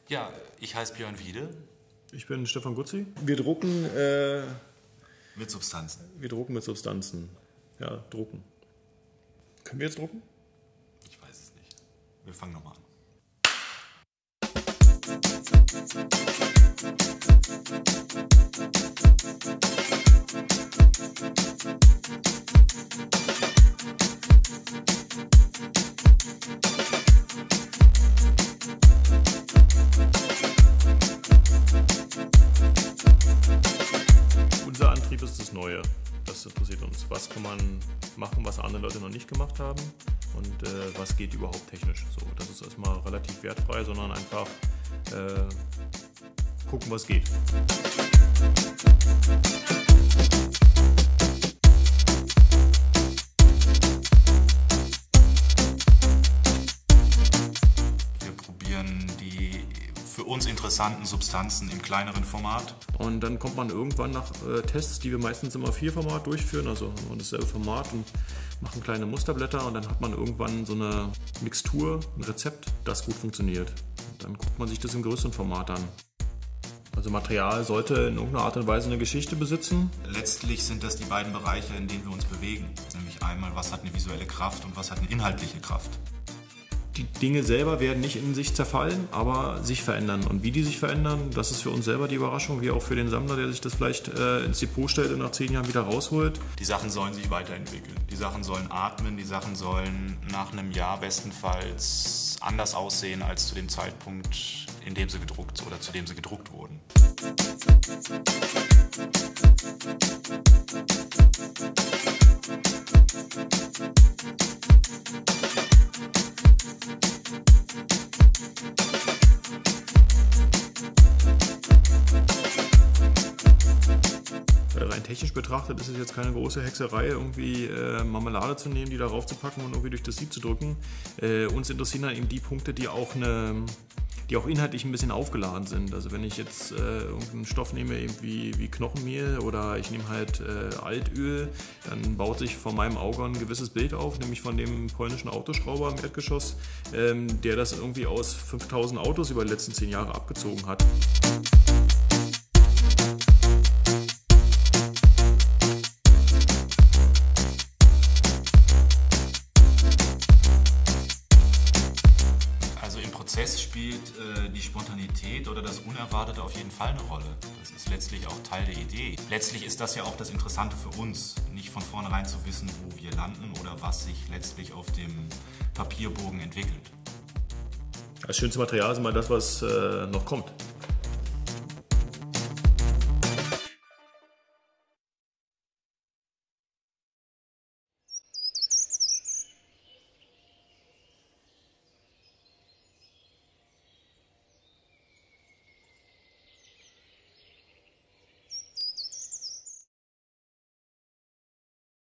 Ja, ich heiße Björn Wiede. Ich bin Stefan Gutzi. Wir drucken Mit Substanzen. Wir drucken mit Substanzen. Ja, drucken. Können wir jetzt drucken? Ich weiß es nicht. Wir fangen nochmal an. Unser Antrieb ist das Neue. Das interessiert uns. Was kann man machen, was andere Leute noch nicht gemacht haben und was geht überhaupt technisch. So, das ist erstmal relativ wertfrei, sondern einfach gucken, was geht. Wir probieren die für uns interessanten Substanzen im kleineren Format. Und dann kommt man irgendwann nach Tests, die wir meistens im A4-Format durchführen, also haben wir dasselbe Format und machen kleine Musterblätter und dann hat man irgendwann so eine Mixtur, ein Rezept, das gut funktioniert. Und dann guckt man sich das im größeren Format an. Also Material sollte in irgendeiner Art und Weise eine Geschichte besitzen. Letztlich sind das die beiden Bereiche, in denen wir uns bewegen. Nämlich einmal, was hat eine visuelle Kraft und was hat eine inhaltliche Kraft. Die Dinge selber werden nicht in sich zerfallen, aber sich verändern. Und wie die sich verändern, das ist für uns selber die Überraschung, wie auch für den Sammler, der sich das vielleicht ins Depot stellt und nach 10 Jahren wieder rausholt. Die Sachen sollen sich weiterentwickeln. Die Sachen sollen atmen, die Sachen sollen nach einem Jahr bestenfalls anders aussehen als zu dem Zeitpunkt, in dem sie gedruckt oder zu dem sie gedruckt wurden. Rein technisch betrachtet ist es jetzt keine große Hexerei, irgendwie Marmelade zu nehmen, die da raufzupacken und irgendwie durch das Sieb zu drücken. Uns interessieren dann eben die Punkte, die auch inhaltlich ein bisschen aufgeladen sind. Also wenn ich jetzt irgendeinen Stoff nehme, irgendwie wie Knochenmehl oder ich nehme halt Altöl, dann baut sich vor meinem Auge ein gewisses Bild auf, nämlich von dem polnischen Autoschrauber im Erdgeschoss, der das irgendwie aus 5000 Autos über die letzten 10 Jahre abgezogen hat. Also im Prozess spielt die Spontanität oder das Unerwartete auf jeden Fall eine Rolle. Das ist letztlich auch Teil der Idee. Letztlich ist das ja auch das Interessante für uns, nicht von vornherein zu wissen, wo wir landen oder was sich letztlich auf dem Papierbogen entwickelt. Das schönste Material ist immer das, was noch kommt.